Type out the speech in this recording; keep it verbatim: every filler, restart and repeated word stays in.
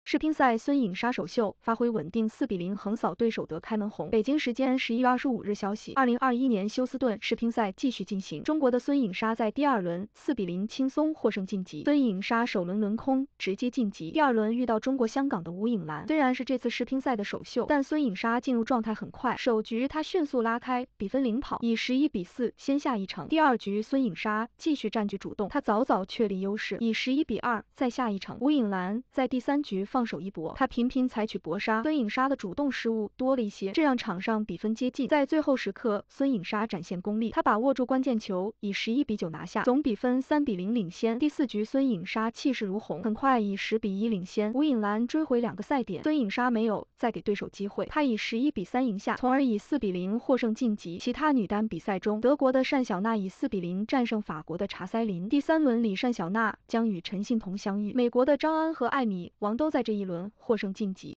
世乒赛孙颖莎首秀发挥稳定，四比零横扫对手得开门红。北京时间十一月二十五日消息，二零二一年休斯顿世乒赛继续进行，中国的孙颖莎在第二轮四比零轻松获胜晋级。孙颖莎首轮轮空直接晋级，第二轮遇到中国香港的吴颖兰。虽然是这次世乒赛的首秀，但孙颖莎进入状态很快，首局她迅速拉开比分领跑，以十一比四先下一城。第二局孙颖莎继续占据主动，她早早确立优势，以十一比二再下一城。吴颖兰在第三局放手一搏，她频频采取搏杀，孙颖莎的主动失误多了一些，这让场上比分接近。在最后时刻，孙颖莎展现功力，她把握住关键球，以十一比九拿下，总比分三比零领先。第四局孙颖莎气势如虹，很快以十比一领先，吴颖兰追回两个赛点，孙颖莎没有再给对手机会，她以十一比三赢下，从而以四比零获胜晋级。其他女单比赛中，德国的单小娜以四比零战胜法国的查塞琳，第三轮里单小娜将与陈幸同相遇，美国的张安和艾米王都在这一轮获胜晋级。